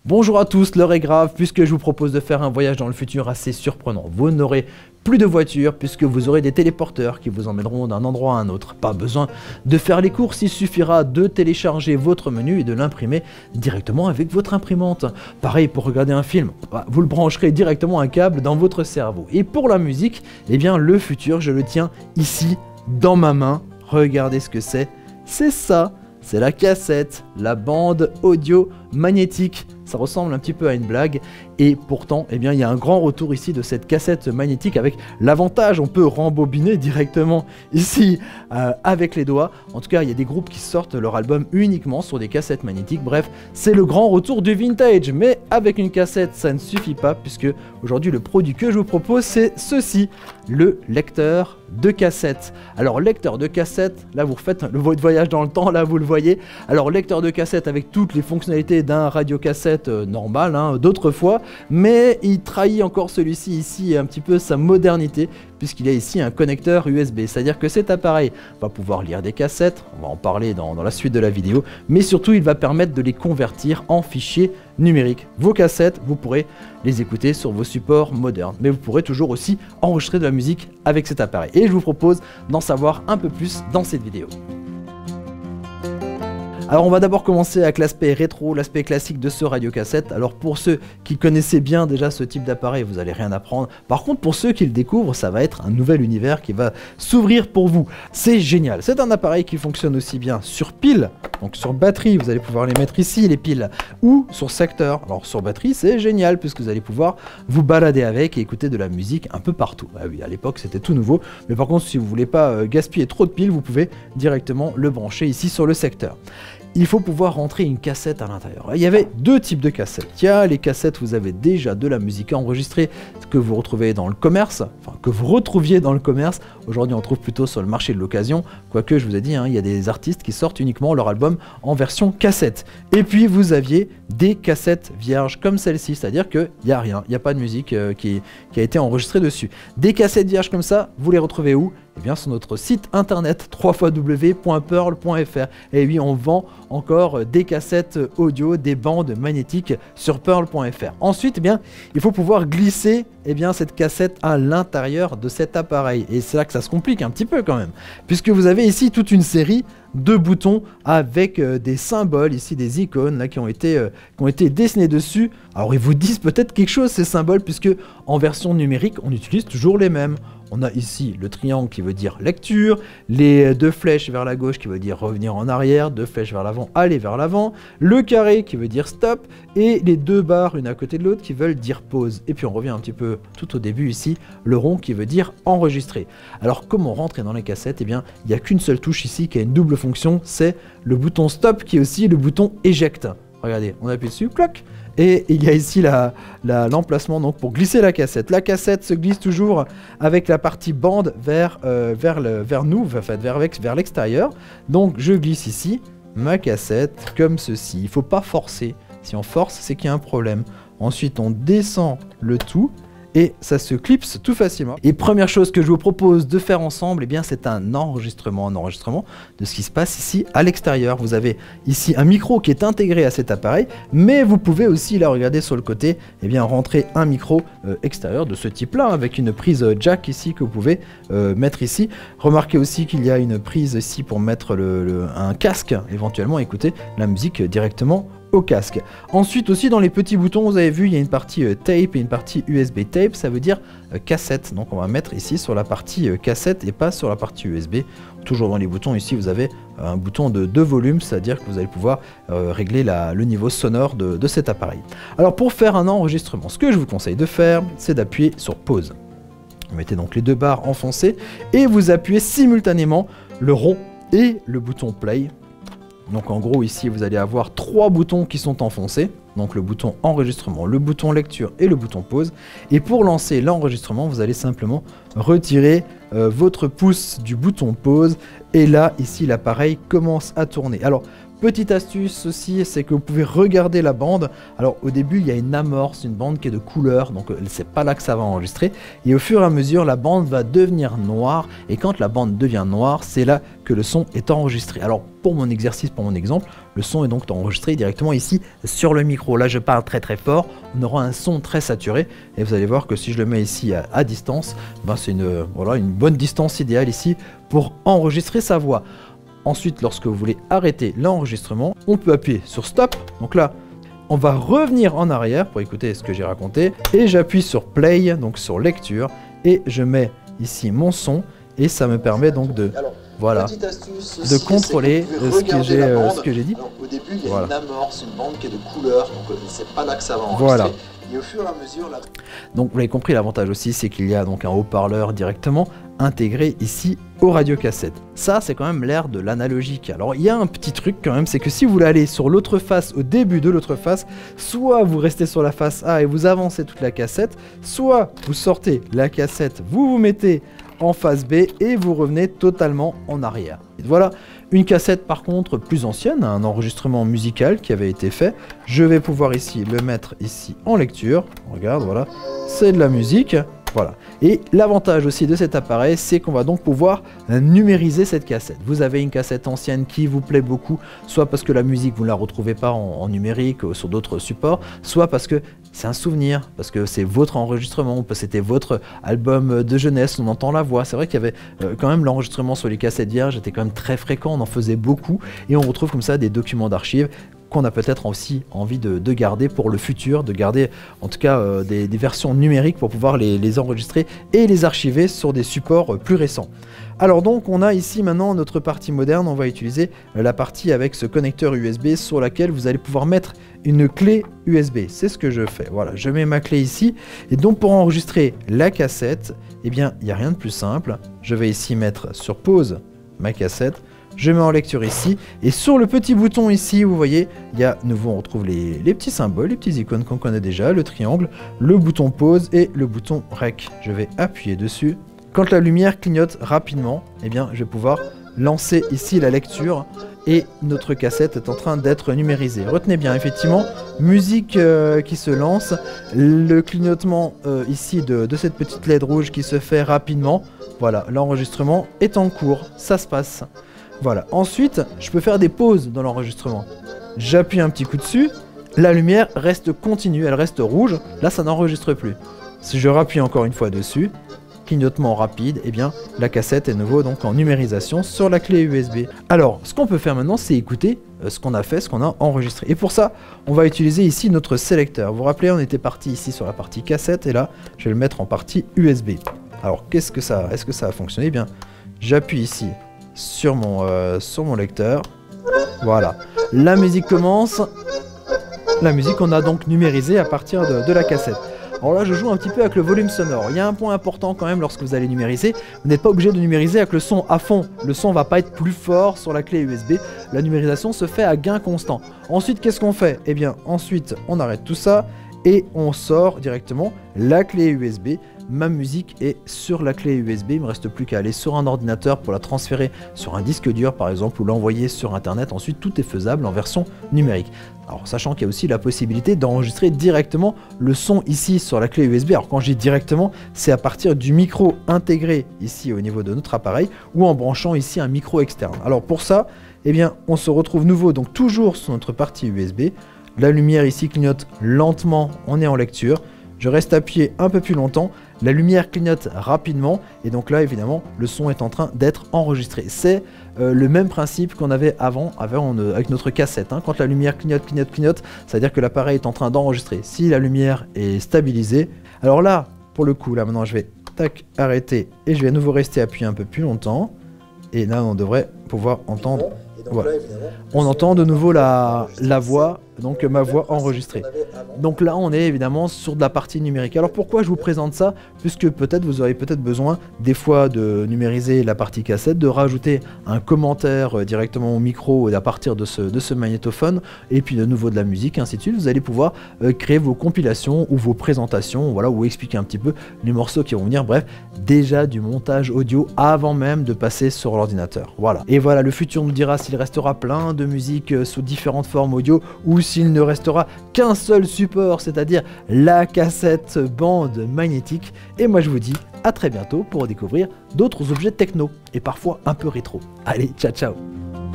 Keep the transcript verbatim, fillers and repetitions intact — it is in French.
Bonjour à tous, l'heure est grave puisque je vous propose de faire un voyage dans le futur assez surprenant. Vous n'aurez plus de voiture puisque vous aurez des téléporteurs qui vous emmèneront d'un endroit à un autre. Pas besoin de faire les courses, il suffira de télécharger votre menu et de l'imprimer directement avec votre imprimante. Pareil pour regarder un film, vous le brancherez directement un câble dans votre cerveau. Et pour la musique, eh bien le futur je le tiens ici dans ma main. Regardez ce que c'est, c'est ça. C'est la cassette, la bande audio magnétique. Ça ressemble un petit peu à une blague et pourtant, eh bien, il y a un grand retour ici de cette cassette magnétique avec l'avantage, on peut rembobiner directement ici euh, avec les doigts. En tout cas, il y a des groupes qui sortent leur album uniquement sur des cassettes magnétiques. Bref, c'est le grand retour du vintage, mais avec une cassette, ça ne suffit pas puisque aujourd'hui, le produit que je vous propose, c'est ceci, le lecteur de cassette. Alors, lecteur de cassette, là, vous refaites le votre voyage dans le temps, là, vous le voyez. Alors, lecteur de cassette avec toutes les fonctionnalités d'un radiocassette euh, normal, hein, d'autrefois, mais il trahit encore celui-ci ici un petit peu sa modernité puisqu'il y a ici un connecteur U S B, c'est-à-dire que cet appareil va pouvoir lire des cassettes, on va en parler dans, dans la suite de la vidéo, mais surtout il va permettre de les convertir en fichiers numériques. Vos cassettes, vous pourrez les écouter sur vos supports modernes, mais vous pourrez toujours aussi enregistrer de la musique avec cet appareil. Et je vous propose d'en savoir un peu plus dans cette vidéo. Alors on va d'abord commencer avec l'aspect rétro, l'aspect classique de ce radiocassette. Alors pour ceux qui connaissaient bien déjà ce type d'appareil, vous n'allez rien apprendre. Par contre pour ceux qui le découvrent, ça va être un nouvel univers qui va s'ouvrir pour vous. C'est génial, c'est un appareil qui fonctionne aussi bien sur pile, donc sur batterie, vous allez pouvoir les mettre ici les piles, ou sur secteur. Alors sur batterie c'est génial puisque vous allez pouvoir vous balader avec et écouter de la musique un peu partout. Ah oui, à l'époque c'était tout nouveau, mais par contre si vous voulez pas euh, gaspiller trop de piles, vous pouvez directement le brancher ici sur le secteur. Il faut pouvoir rentrer une cassette à l'intérieur. Il y avait deux types de cassettes. Il y a les cassettes où vous avez déjà de la musique enregistrée que vous retrouvez dans le commerce, enfin que vous retrouviez dans le commerce. Aujourd'hui on trouve plutôt sur le marché de l'occasion, quoique je vous ai dit, hein, il y a des artistes qui sortent uniquement leur album en version cassette. Et puis vous aviez des cassettes vierges comme celle-ci, c'est-à-dire qu'il n'y a rien, il n'y a pas de musique euh, qui, qui a été enregistrée dessus. Des cassettes vierges comme ça, vous les retrouvez où ? Eh bien sur notre site internet w w w point pearl point f r. Et oui, on vend encore des cassettes audio, des bandes magnétiques sur pearl point f r. Ensuite, eh bien, il faut pouvoir glisser eh bien, cette cassette à l'intérieur de cet appareil. Et c'est là que ça se complique un petit peu quand même, puisque vous avez ici toute une série de boutons avec euh, des symboles, ici des icônes là, qui, ont été, euh, qui ont été dessinés dessus. Alors ils vous disent peut-être quelque chose ces symboles, puisque en version numérique, on utilise toujours les mêmes. On a ici le triangle qui veut dire lecture, les deux flèches vers la gauche qui veut dire revenir en arrière, deux flèches vers l'avant, aller vers l'avant, le carré qui veut dire stop, et les deux barres une à côté de l'autre qui veulent dire pause. Et puis on revient un petit peu tout au début ici, le rond qui veut dire enregistrer. Alors comment rentrer dans les cassettes? Eh bien, il n'y a qu'une seule touche ici qui a une double fonction, c'est le bouton stop qui est aussi le bouton eject. Regardez, on appuie dessus, cloc. Et il y a ici l'emplacement la, la, donc pour glisser la cassette. La cassette se glisse toujours avec la partie bande vers, euh, vers, le, vers nous, enfin, vers, vers l'extérieur. Donc je glisse ici ma cassette comme ceci. Il ne faut pas forcer. Si on force, c'est qu'il y a un problème. Ensuite, on descend le tout. Et ça se clipse tout facilement. Et première chose que je vous propose de faire ensemble, eh bien c'est un enregistrement, un enregistrement de ce qui se passe ici à l'extérieur. Vous avez ici un micro qui est intégré à cet appareil, mais vous pouvez aussi, là, regardez sur le côté, eh bien rentrer un micro euh, extérieur de ce type-là, avec une prise jack ici que vous pouvez euh, mettre ici. Remarquez aussi qu'il y a une prise ici pour mettre le, le, un casque, éventuellement écouter la musique directement au casque. Ensuite aussi dans les petits boutons, vous avez vu, il y a une partie euh, tape et une partie U S B tape, ça veut dire euh, cassette. Donc on va mettre ici sur la partie euh, cassette et pas sur la partie U S B. Toujours dans les boutons ici, vous avez euh, un bouton de deux volumes, c'est-à-dire que vous allez pouvoir euh, régler la, le niveau sonore de, de cet appareil. Alors pour faire un enregistrement, ce que je vous conseille de faire, c'est d'appuyer sur pause. Vous mettez donc les deux barres enfoncées et vous appuyez simultanément le rond et le bouton play. Donc en gros ici vous allez avoir trois boutons qui sont enfoncés, donc le bouton enregistrement, le bouton lecture et le bouton pause. Et pour lancer l'enregistrement, vous allez simplement retirer euh, votre pouce du bouton pause et là ici l'appareil commence à tourner. Alors Petite astuce aussi, c'est que vous pouvez regarder la bande. Alors au début il y a une amorce, une bande qui est de couleur, donc c'est pas là que ça va enregistrer. Et au fur et à mesure la bande va devenir noire, et quand la bande devient noire, c'est là que le son est enregistré. Alors pour mon exercice, pour mon exemple, le son est donc enregistré directement ici sur le micro. Là je parle très très fort, on aura un son très saturé, et vous allez voir que si je le mets ici à, à distance, ben c'est une, voilà, une bonne distance idéale ici pour enregistrer sa voix. Ensuite, lorsque vous voulez arrêter l'enregistrement, on peut appuyer sur stop. Donc là, on va revenir en arrière pour écouter ce que j'ai raconté. Et j'appuie sur play, donc sur lecture. Et je mets ici mon son. Et ça me permet donc de, alors, voilà, astuce, de contrôler ce que j'ai euh, ce que j'ai dit. Alors, au début, il y a voilà. une amorce, une bande qui est de couleur. Donc c'est pas là que ça va enregistrer. Voilà. Et au fur et à mesure, là... Donc vous l'avez compris, l'avantage aussi, c'est qu'il y a donc un haut-parleur directement intégré ici au radiocassette. Ça, c'est quand même l'ère de l'analogique. Alors il y a un petit truc quand même, c'est que si vous voulez aller sur l'autre face, au début de l'autre face, soit vous restez sur la face A et vous avancez toute la cassette, soit vous sortez la cassette, vous vous mettez en face B et vous revenez totalement en arrière. Et voilà, une cassette par contre plus ancienne, un enregistrement musical qui avait été fait. Je vais pouvoir ici le mettre ici en lecture. Regarde, voilà, c'est de la musique. Voilà. Et l'avantage aussi de cet appareil, c'est qu'on va donc pouvoir numériser cette cassette. Vous avez une cassette ancienne qui vous plaît beaucoup, soit parce que la musique vous ne la retrouvez pas en, en numérique ou sur d'autres supports, soit parce que c'est un souvenir, parce que c'est votre enregistrement, c'était votre album de jeunesse, on entend la voix. C'est vrai qu'il y avait euh, quand même l'enregistrement sur les cassettes vierges, était quand même très fréquent, on en faisait beaucoup, et on retrouve comme ça des documents d'archives qu'on a peut-être aussi envie de, de garder pour le futur, de garder en tout cas euh, des, des versions numériques pour pouvoir les, les enregistrer et les archiver sur des supports euh, plus récents. Alors donc on a ici maintenant notre partie moderne, on va utiliser euh, la partie avec ce connecteur U S B sur laquelle vous allez pouvoir mettre une clé U S B. C'est ce que je fais, voilà, je mets ma clé ici, et donc pour enregistrer la cassette, eh bien il n'y a rien de plus simple. Je vais ici mettre sur pause ma cassette, je mets en lecture ici, et sur le petit bouton ici, vous voyez, il y a, nouveau on retrouve les, les petits symboles, les petites icônes qu'on connaît déjà, le triangle, le bouton pause et le bouton rec. Je vais appuyer dessus. Quand la lumière clignote rapidement, eh bien, je vais pouvoir lancer ici la lecture, et notre cassette est en train d'être numérisée. Retenez bien, effectivement, musique euh, qui se lance, le clignotement euh, ici de, de cette petite L E D rouge qui se fait rapidement. Voilà, l'enregistrement est en cours, ça se passe. Voilà, ensuite, je peux faire des pauses dans l'enregistrement. J'appuie un petit coup dessus, la lumière reste continue, elle reste rouge, là ça n'enregistre plus. Si je rappuie encore une fois dessus, clignotement rapide, et eh bien la cassette est nouveau donc en numérisation sur la clé U S B. Alors, ce qu'on peut faire maintenant, c'est écouter euh, ce qu'on a fait, ce qu'on a enregistré. Et pour ça, on va utiliser ici notre sélecteur. Vous vous rappelez, on était parti ici sur la partie cassette, et là, je vais le mettre en partie U S B. Alors, qu'est-ce que ça, est-ce que ça a fonctionné? Eh bien, j'appuie ici sur mon, euh, sur mon lecteur. Voilà, la musique commence. La musique on a donc numérisée à partir de, de la cassette. Alors là je joue un petit peu avec le volume sonore. Il y a un point important quand même lorsque vous allez numériser. Vous n'êtes pas obligé de numériser avec le son à fond. Le son va pas être plus fort sur la clé U S B. La numérisation se fait à gain constant. Ensuite qu'est-ce qu'on fait? Eh bien ensuite on arrête tout ça et on sort directement la clé U S B. Ma musique est sur la clé U S B, il ne me reste plus qu'à aller sur un ordinateur pour la transférer sur un disque dur par exemple, ou l'envoyer sur internet. Ensuite tout est faisable en version numérique. Alors sachant qu'il y a aussi la possibilité d'enregistrer directement le son ici sur la clé U S B. Alors quand je dis directement, c'est à partir du micro intégré ici au niveau de notre appareil, ou en branchant ici un micro externe. Alors pour ça, eh bien on se retrouve nouveau donc toujours sur notre partie U S B. La lumière ici clignote lentement, on est en lecture. Je reste appuyé un peu plus longtemps, la lumière clignote rapidement, et donc là évidemment le son est en train d'être enregistré. C'est euh, le même principe qu'on avait avant, avant euh, avec notre cassette. Hein. Quand la lumière clignote, clignote, clignote, ça veut dire que l'appareil est en train d'enregistrer. Si la lumière est stabilisée, alors là, pour le coup, là maintenant je vais tac, arrêter, et je vais à nouveau rester appuyé un peu plus longtemps, et là on devrait pouvoir entendre. Voilà. On entend de nouveau la, la voix donc ma voix enregistrée. Donc là on est évidemment sur de la partie numérique. Alors pourquoi je vous présente ça? Puisque peut-être vous aurez peut-être besoin des fois de numériser la partie cassette, de rajouter un commentaire euh, directement au micro à partir de ce, de ce magnétophone, et puis de nouveau de la musique, ainsi de suite. Vous allez pouvoir euh, créer vos compilations ou vos présentations, voilà, ou expliquer un petit peu les morceaux qui vont venir, bref, déjà du montage audio avant même de passer sur l'ordinateur. Voilà. Et voilà, le futur nous dira s'il restera plein de musique euh, sous différentes formes audio ou s'il ne restera qu'un seul support, c'est-à-dire la cassette bande magnétique. Et moi je vous dis à très bientôt pour découvrir d'autres objets techno et parfois un peu rétro. Allez, ciao ciao.